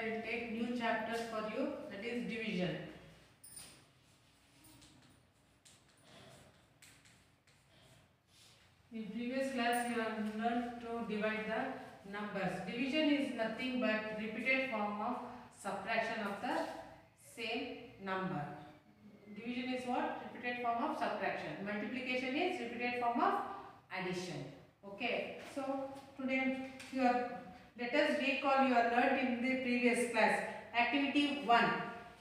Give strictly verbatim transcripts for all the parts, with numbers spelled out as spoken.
will take new chapter for you, that is division. In previous class you have learned to divide the numbers. Division is nothing but repeated form of subtraction of the same number. Division is what? Repeated form of subtraction. Multiplication is repeated form of addition. Okay. So today you are, let us recall you are learned in the previous class. Activity one.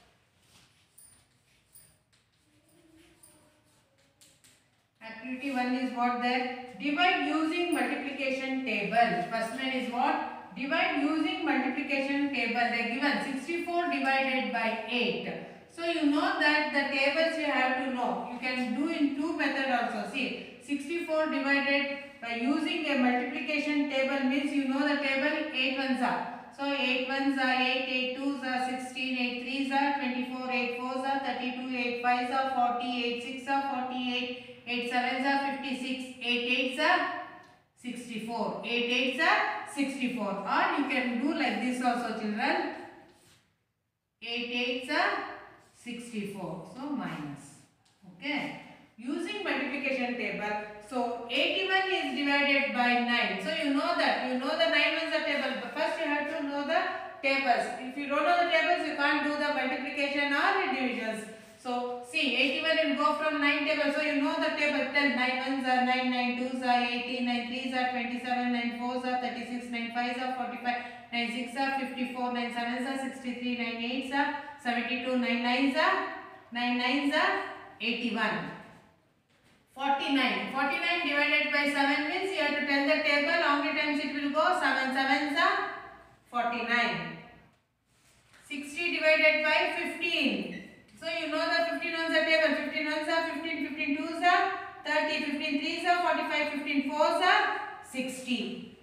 Activity one is what there? Divide using multiplication table. First one is what? Divide using multiplication table. They are given sixty-four divided by eight. So you know that the tables you have to know. You can do in two methods also. See, sixty-four divided by using a multiplication table means you know the table eight ones are. So eight ones are eight, eight twos are sixteen, eight threes are twenty-four, eight fours are thirty-two, eight fives are forty, eight sixes are forty-eight. eight sevens are fifty-six, eight eights are sixty-four, eight eights are sixty-four. Or you can do like this also, children. eight eights are sixty-four. So minus. Okay. Using multiplication table. So eighty-one is divided by nine. So you know that. You know the nine ones are table. But first you have to know the tables. If you don't know the tables, you can't do the multiplication or divisions. So see, eighty-one will go from nine tables. So you know the table. Tell nine ones are nine, nine twos are eighteen, nine threes are twenty-seven, nine fours are thirty-six, nine fives are forty-five, nine sixes are fifty-four, nine sevens are sixty-three, nine eights are seventy-two, nine nines are nine nines are eighty-one. forty-nine. forty-nine divided by seven means you have to tell the table how many times it will go. seven sevens are forty-nine. sixty divided by fifteen. So you know the fifteen ones are table. fifteen ones are fifteen, fifteen twos are thirty, fifteen threes are forty-five, fifteen fours are sixty.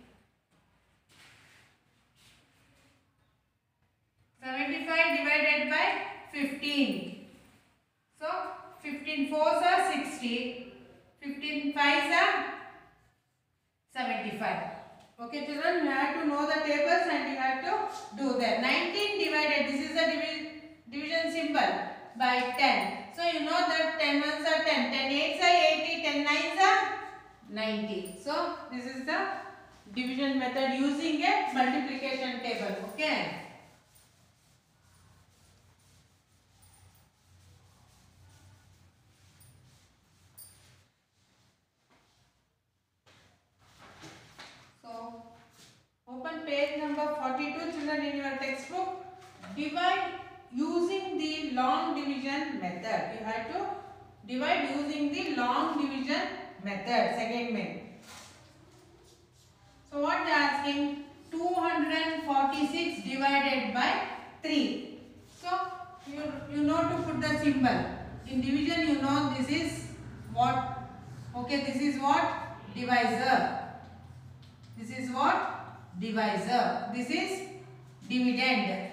seventy-five divided by fifteen. So fifteen fours are sixty. fifteen fives are seventy-five. Okay children, you have to know the tables and you have to do that. nineteen divided, this is the divi division symbol, by ten. So you know that ten ones are ten, ten eights are eighty, ten nines are ninety. So this is the division method using a multiplication table. Okay. So open page number forty-two, children, in your textbook. Divide using the long division method. You have to divide using the long division method. Second main. So what they are asking? two hundred forty-six divided by three. So you, you know to put the symbol. In division you know this is what? Okay, this is what? Divisor. This is what? Divisor. This is dividend.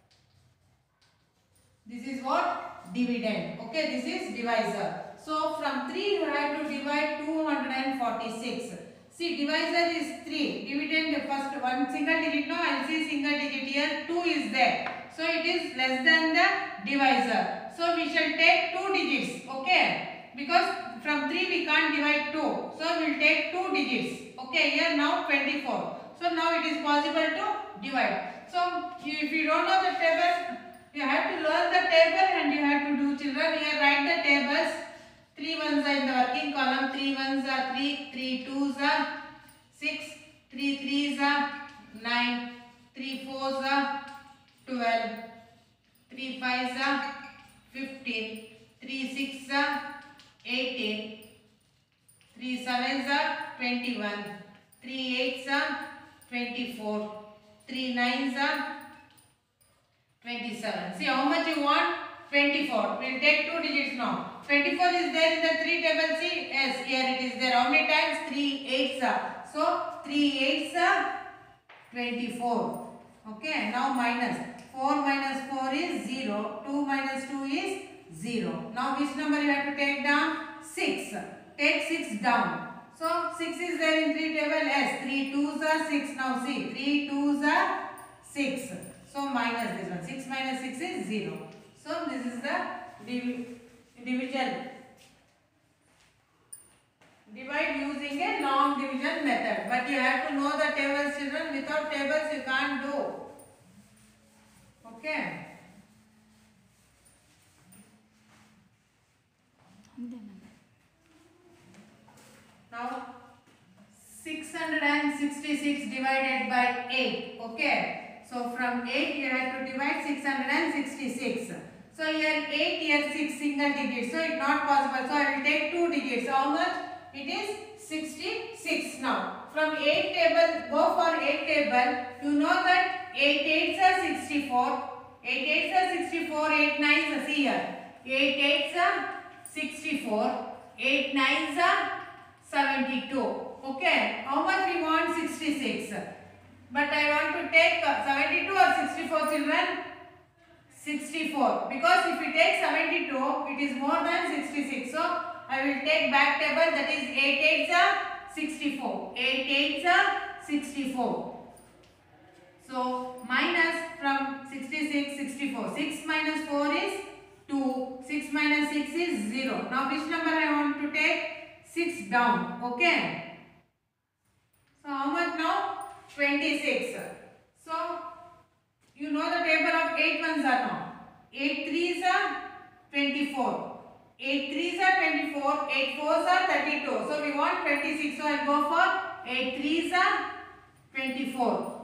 This is what? Dividend. Okay, this is divisor. So from three you have to divide two hundred forty-six. See, divisor is three. Dividend first one single digit. No, I will see single digit here. two is there. So it is less than the divisor. So we shall take two digits. Okay. Because from three we can't divide two. So we will take two digits. Okay. Here now twenty-four. So now it is possible to divide. So if you don't know the table, you have to learn the table and you have to do, children. Here write the tables. three ones are in the working column. three ones are three. three twos are six. three threes are nine. three fours are twelve. three fives are fifteen. three sixes are eighteen. three sevens are twenty-one. three eights are twenty-four. three nines are twenty-seven. See how much you want? twenty-four. We will take two digits now. twenty-four is there in the three table. See, yes, here it is there. How many times? three eights are. So three eights are twenty-four. Okay. Now minus. four minus four is zero. two minus two is zero. Now which number you have to take down? six. Take six down. So six is there in three table. Yes. three twos are six. Now see. three twos are six. So So minus this one. six minus six is zero. So this is the div division. Divide using a long division method. But you have to know the tables, children. Without tables you can't do. Okay. Now six hundred sixty-six divided by eight. Okay. So from eight you have to divide six hundred sixty-six. So here eight, here six single digits. So it's not possible. So I will take two digits. How much? It is sixty-six now. From eight table, go for eight table. You know that eight eights are sixty-four. eight eights are sixty-four. eight nines are, see here. eight eights are sixty-four. eight nines are seventy-two. Okay. How much we want? sixty-six. But I want to take seventy-two or sixty-four, children? sixty-four. Because if we take seventy-two, it is more than sixty-six. So I will take back table, that is eight eights are sixty-four. eight eights are sixty-four. So minus from sixty-six, sixty-four. six minus four is two. six minus six is zero. Now which number I want to take? six down. Okay. So how much now? twenty-six. So you know the table of eight ones are now. eight threes are twenty-four. eight threes are twenty-four. eight fours are thirty-two. So we want twenty-six. So I will go for eight threes are twenty-four.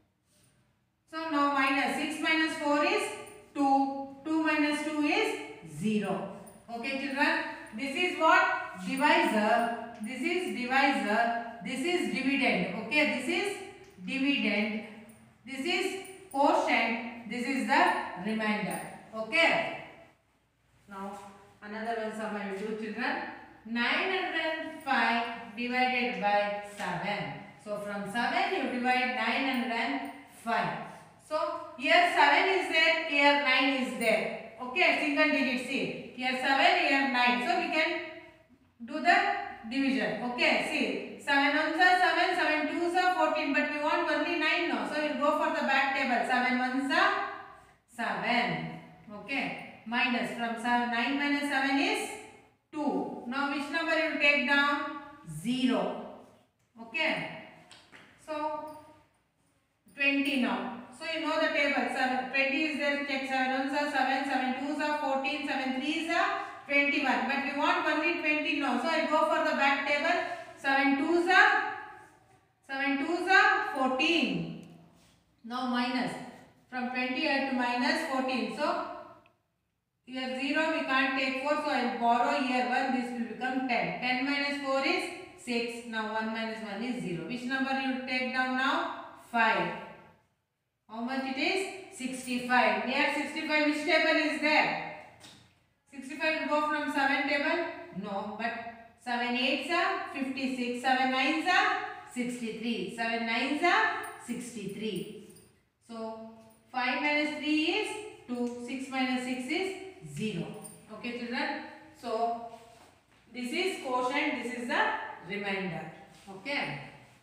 So now minus six minus four is two. two minus two is zero. Okay, children. This is what? Divisor. This is divisor. This is dividend. Okay, this is dividend. This is quotient. This is the remainder. Okay. Now another one sum I will do, children. nine hundred five divided by seven. So from seven you divide nine hundred five. So here seven is there, here nine is there. Okay, single digit, see. Here seven, here nine. So we can do the division. Okay, see. seven ones are seven, seven twos are fourteen, but we want only nine now. So we will go for the back table. seven ones are seven. Okay. Minus from seven, nine minus seven is two. Now which number you will take down? zero. Okay. So twenty now. So you know the table. seven, twenty is there. Check seven ones are seven, seven twos are fourteen, seven threes are twenty-one. But we want only twenty now. So I will go for the back table. seven twos are seven twos are fourteen. Now minus from twenty I have to minus fourteen. So here zero we can't take four, so I will borrow here one. This will become ten. ten minus four is six. Now one minus one is zero. Which number you will take down now? five. How much it is? sixty-five. Near sixty-five which table is there? sixty-five will go from seven table? No, but seven eights are fifty-six. seven nines are sixty-three. seven nines are sixty-three. So five minus three is two. six minus six is zero. Okay, children. So this is quotient. This is the remainder. Okay.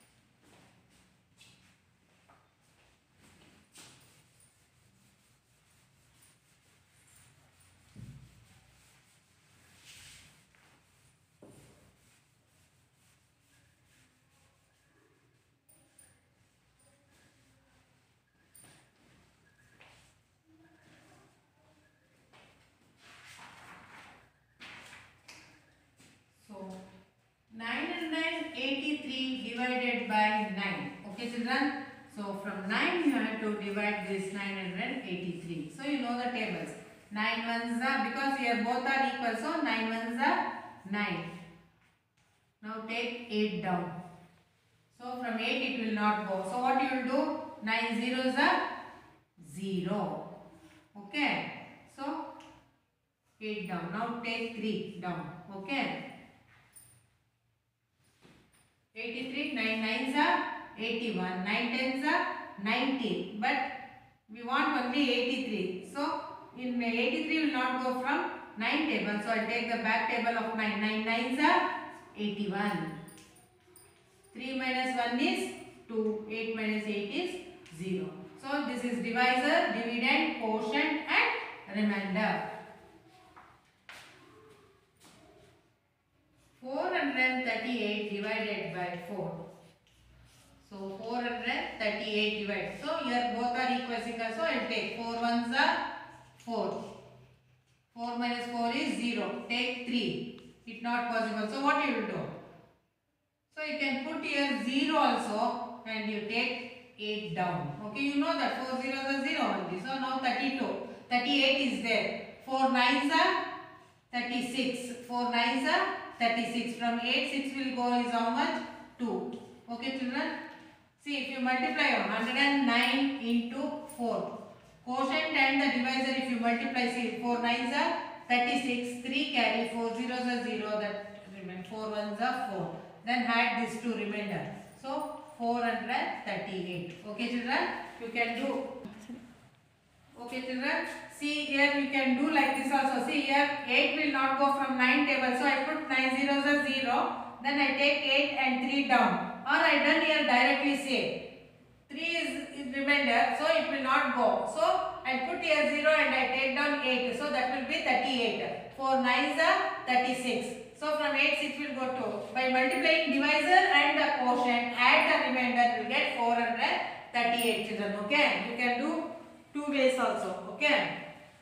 nine hundred eighty-three divided by nine. Okay, children. So from nine you have to divide this nine hundred eighty-three. So you know the tables. nine ones are, because here both are equal, so nine ones are nine. Now take eight down. So from eight it will not go. So what you will do? nine zeros are zero. Okay. So eight down. Now take three down. Okay. eighty-three, nine nines are eighty-one, nine tens are ninety, but we want only eighty-three. So in eighty-three will not go from nine table. So I will take the back table of nine. nine nines are eighty-one. three minus one is two. eight minus eight is zero. So this is divisor, dividend, quotient and remainder. four hundred thirty-eight divided by four. So four hundred thirty-eight divided. So here both are equal singles. So I will take four ones are four. four minus four is zero. Take three. It's not possible. So what you will do? So you can put here zero also and you take eight down. Okay, you know that four zeros are zero only. So now thirty-two. thirty-eight is there. four nines are thirty-six. four nines are thirty-six. From eight, six will go is how much? two. Okay children? See, if you multiply one hundred nine into four. Quotient and the divisor, if you multiply, see, four nines are thirty-six. three carry, four zeros are zero. That remain. four ones are four. Then add this two remainder. So four hundred thirty-eight. Okay children? You can do. Okay children? See here you can do like this also. See here eight will not go from nine table. So I put nine zeros are zero. Then I take eight and three down. Or I done here directly say. three is remainder. So it will not go. So I put here zero and I take down eight. So that will be thirty-eight. four nines are thirty-six. So from eight, six will go to. By multiplying divisor and the quotient, add the remainder, you will get four hundred thirty-eight children. Okay. You can do two ways also. Okay.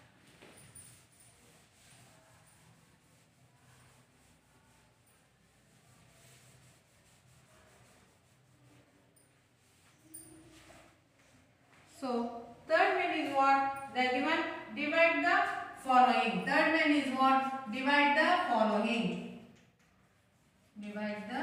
So third one is what? They are given divide the following. Third one is what? Divide the following. Divide the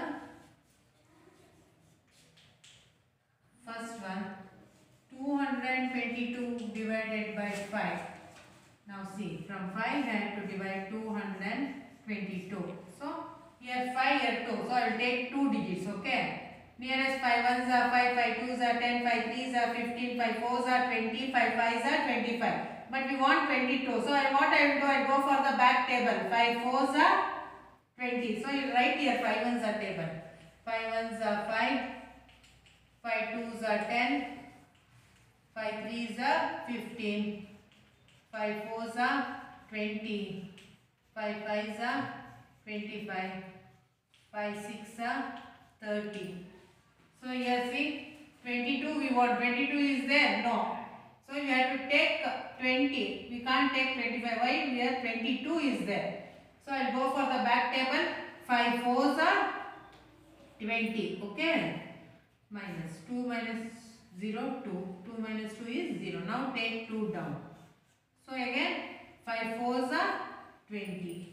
first one. two hundred twenty-two divided by five. Now see, from five I have to divide two hundred twenty-two. So here five, here two. So I will take two digits. Okay. Nearest five ones are five, five twos are ten, five threes are fifteen, five fours are twenty, five fives are twenty-five. But we want twenty-two. So I, what I will do, I will go for the back table. five fours are twenty. So you write here five ones are table. five ones are five, five twos are ten, five threes are fifteen, five fours are twenty, five fives are twenty-five, five six are thirty. So here see, twenty-two we want, twenty-two is there? No. So you have to take twenty. We can't take twenty-five. Why? We have twenty-two is there. So I will go for the back table. five fours are twenty. Okay. Minus two minus zero, two. two minus two is zero. Now take two down. So again, five fours are twenty.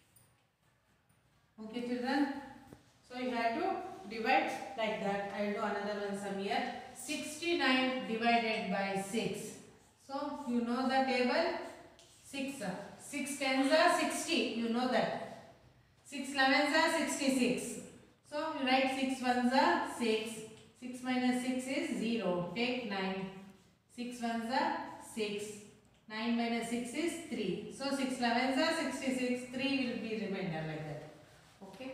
Okay children. So you have to divide like that. I will do another one some here. sixty-nine divided by six. So you know the table. six. six tens are sixty. You know that. six elevens are sixty-six. So you write six ones are six. six minus six is zero. Take nine. six ones are six. nine minus six is three. So six elevens are sixty-six. three will be remainder like that. Okay.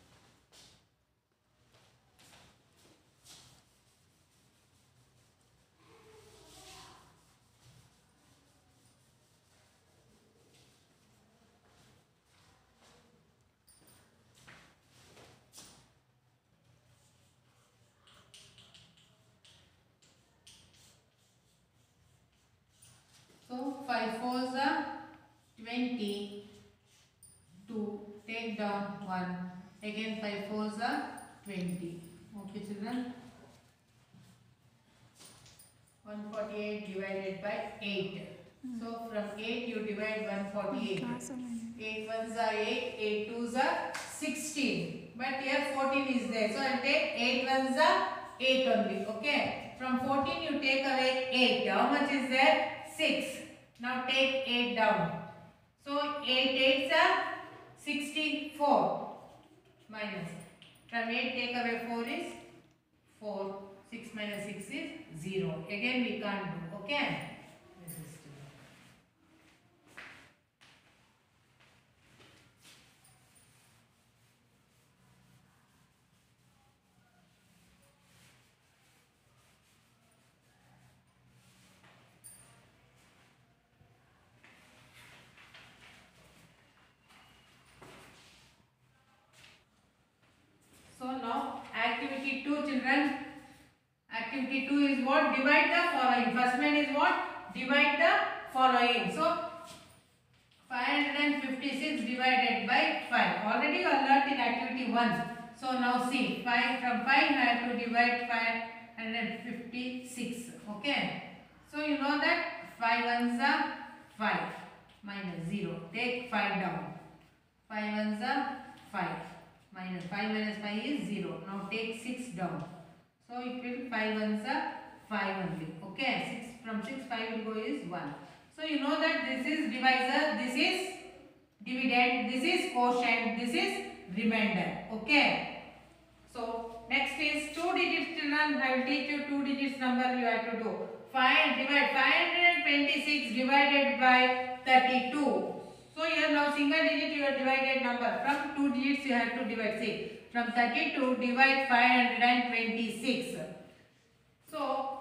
So five fours are twenty. two. Take down one. Again five fours are twenty. Okay children. one hundred forty-eight divided by eight. Mm. So from eight you divide one hundred forty-eight. eight ones are eight. eight twos are sixteen. But here fourteen is there. So I will take eight ones are eight only. Okay. From fourteen you take away eight. How much is there? six. Now take eight down. So eight eights are sixty-four. Minus. From eight take away four is four. six minus six is zero. Again we can't do. Okay. This is two. activity two is what? Divide the following. First one is what? Divide the following. So five hundred fifty-six divided by five. Already you are learnt in activity one. So now see, five from five I have to divide five hundred fifty-six. Okay. So you know that five ones are five minus zero. Take five down. five ones are five. Minus five minus five is zero. Now take six down. So it will five ones are five only. Okay. six from six five will go is one. So you know that this is divisor, this is dividend, this is quotient, this is remainder. Okay. So next is two digits children. I will teach you two digits number you have to do. five divide five hundred twenty-six divided by thirty-two. So here now single digit you have divided number. From two digits you have to divide. See, from thirty-two divide five hundred twenty-six. So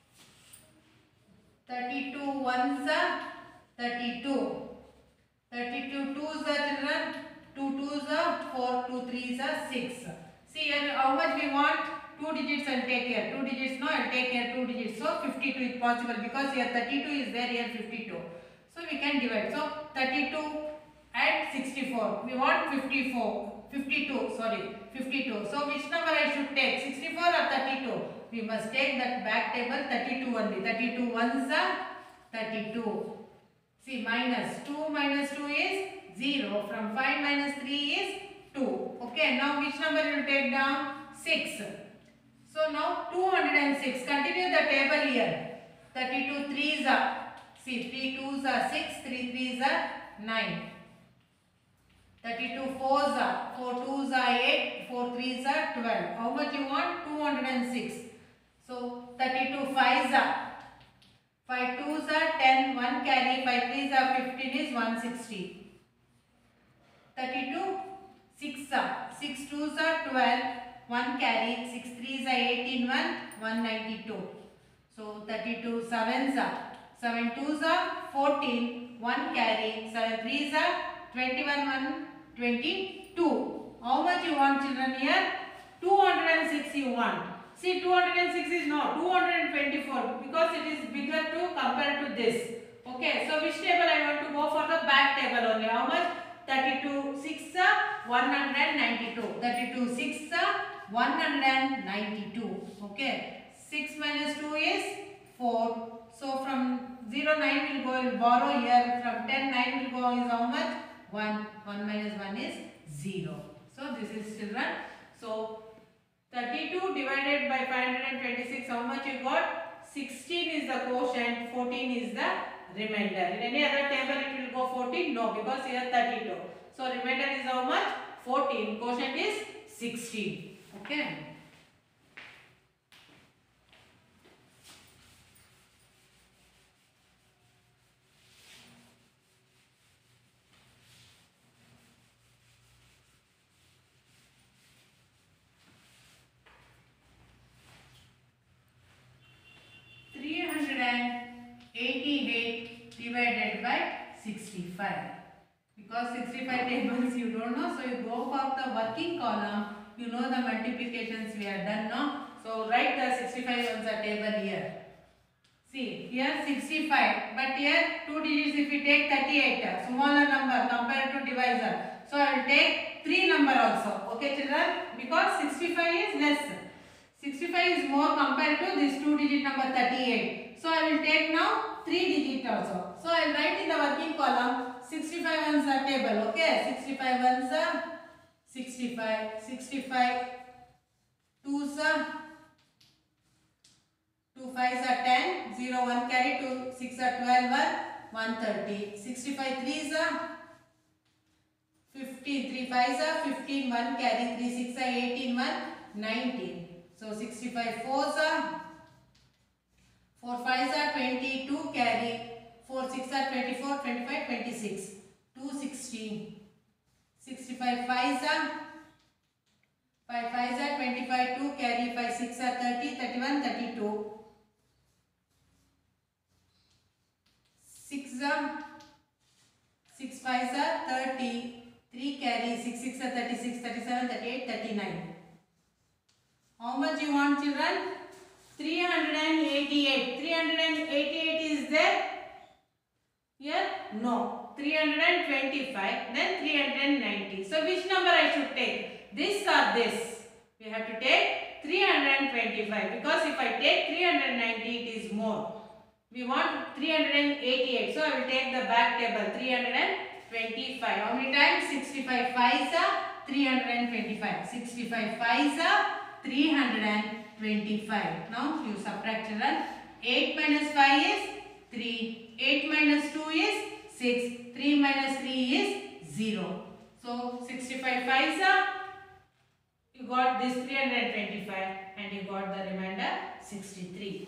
thirty-two ones are thirty-two. thirty-two twos are children. two twos are four. two threes are six. See here how much we want? two digits and take here. two digits no, I'll take here two digits. So fifty-two is possible because here thirty-two is there, here fifty-two. So we can divide. So thirty-two and sixty-four. We want fifty-four. fifty-two, sorry. fifty-two. So which number I should take? sixty-four or thirty-two? We must take that back table thirty-two only. thirty-two ones are thirty-two. See, minus two minus two is zero. From five minus three is two. Okay, now which number you will take down? six. So now two hundred six. Continue the table here. thirty-two threes are. See, three twos are six, three threes are nine. thirty-two fours are, four twos are eight, four threes are twelve. How much you want? two hundred six. So thirty-two fives are, five twos are ten, one carry, five threes are fifteen is one hundred sixty. thirty-two six are, six twos are twelve, one carry, six threes are eighteen, one, one hundred ninety-two. So thirty-two sevens are, seven twos are fourteen, one carry, seven threes are twenty-one, one twenty-two. How much you want children here? two hundred six you want. See, two hundred six is no, two hundred twenty-four because it is bigger to compare to this. Okay, so which table I want to go for? The back table only. How much? thirty-two six are one hundred ninety-two. thirty-two six are one hundred ninety-two. Okay, six minus two is four. So from zero nine will go, will borrow here. From ten nine will go is how much? one. one minus one is zero. So this is children. So thirty-two divided by five hundred twenty-six, how much you got? sixteen is the quotient, fourteen is the remainder. In any other table it will go fourteen? No, because here thirty-two. So remainder is how much? fourteen. Quotient is sixteen. Okay. three hundred eighty-eight divided by sixty-five. Because sixty-five tables you don't know, so you go for the working column. You know the multiplications we have done now. So write the sixty-five on the table here. See, here sixty-five, but here two digits if we take thirty-eight, smaller number compared to divisor. So I will take three number also. Okay children, because sixty-five is less. sixty-five is more compared to this two digit number thirty-eight. So I will take now three digit also. So I will write in the working column sixty-five ones are table. Okay, sixty-five ones are sixty-five, sixty-five twos are two fives are ten, zero one carry, two six are twelve, one thirty. sixty-five threes are fifteen, three fives are fifteen, one carry, three six are eighteen, one nineteen. So sixty-five fours are, four fives are twenty-two carry, four six are twenty-four, twenty-five, twenty-six, two sixteen. sixty-five fives are, five fives are twenty-five, two carry, five six are thirty, thirty-one, thirty-two. six are, six fives are thirty, three carry, six six are thirty-six, thirty-seven, thirty-eight, thirty-nine. How much you want children? three hundred eighty-eight. three hundred eighty-eight is there? Here? No. three hundred twenty-five. Then three hundred ninety. So which number I should take? This or this? We have to take three hundred twenty-five, because if I take three hundred ninety, it is more. We want three hundred eighty-eight. So I will take the back table. three hundred twenty-five. How many times? sixty-five fives are three hundred twenty-five. sixty-five fives are three hundred twenty-five. Now you subtract, children. eight minus five is three. eight minus two is six. three minus three is zero. So sixty-five fives are, you got this three hundred twenty-five and you got the remainder sixty-three.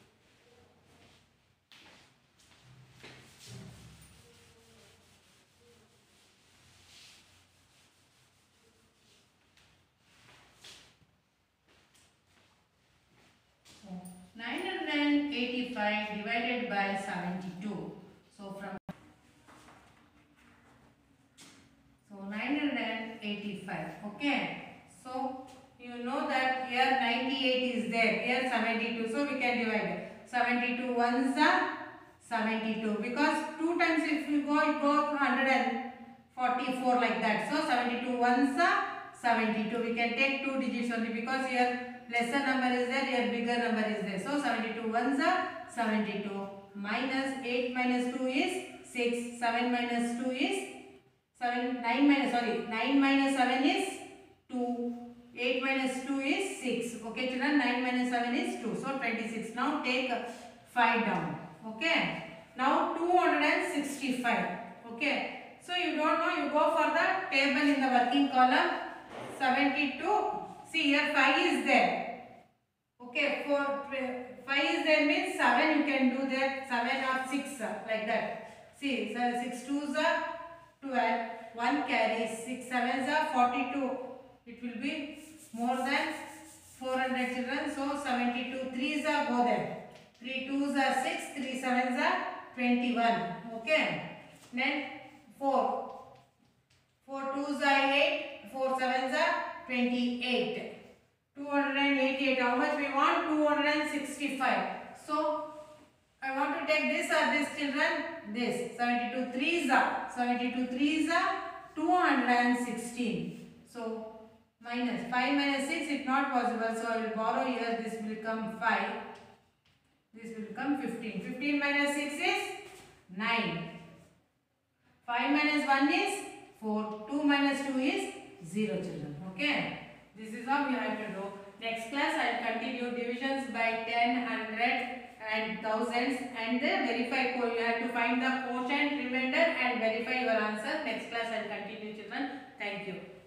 nine hundred eighty-five divided by seventy-two. So from so nine hundred eighty-five. Okay. So you know that here ninety-eight is there. Here seventy-two. So we can divide. seventy-two ones are seventy-two. Because two times if you go, it goes one hundred forty-four like that. So seventy-two ones are seventy-two. We can take two digits only, because here lesser number is there, here bigger number is there. So seventy-two ones are seventy-two. Minus eight minus two is six. seven minus two is seven. nine minus, sorry, nine minus seven is two. eight minus two is six. Okay, children, nine minus seven is two. So twenty-six. Now take five down. Okay. Now two hundred sixty-five. Okay. So you don't know, you go for the table in the working column. seventy-two. See here five is there. Okay, for five is there means seven you can do that, seven or six like that. See, so six twos are twelve, one carries, six sevens are forty-two. It will be more than four hundred, children. So seventy-two threes are go there. three twos are six, three sevens are twenty-one. Okay. Then four. four twos are eight, four sevens are twenty-eight. two hundred eighty-eight. How much we want? two hundred sixty-five. So I want to take this or this, children. This. seventy-two threes are. seventy-two threes are two hundred sixteen. So minus five minus six is not possible. So I will borrow here. This will become five. This will become fifteen. fifteen minus six is nine. five minus one is four. two minus two is zero, children. Okay. This is how we have to do. Next class I will continue divisions by ten, hundred and thousands, and the verify code. You have to find the quotient, remainder and verify your answer. Next class I will continue, children. Thank you.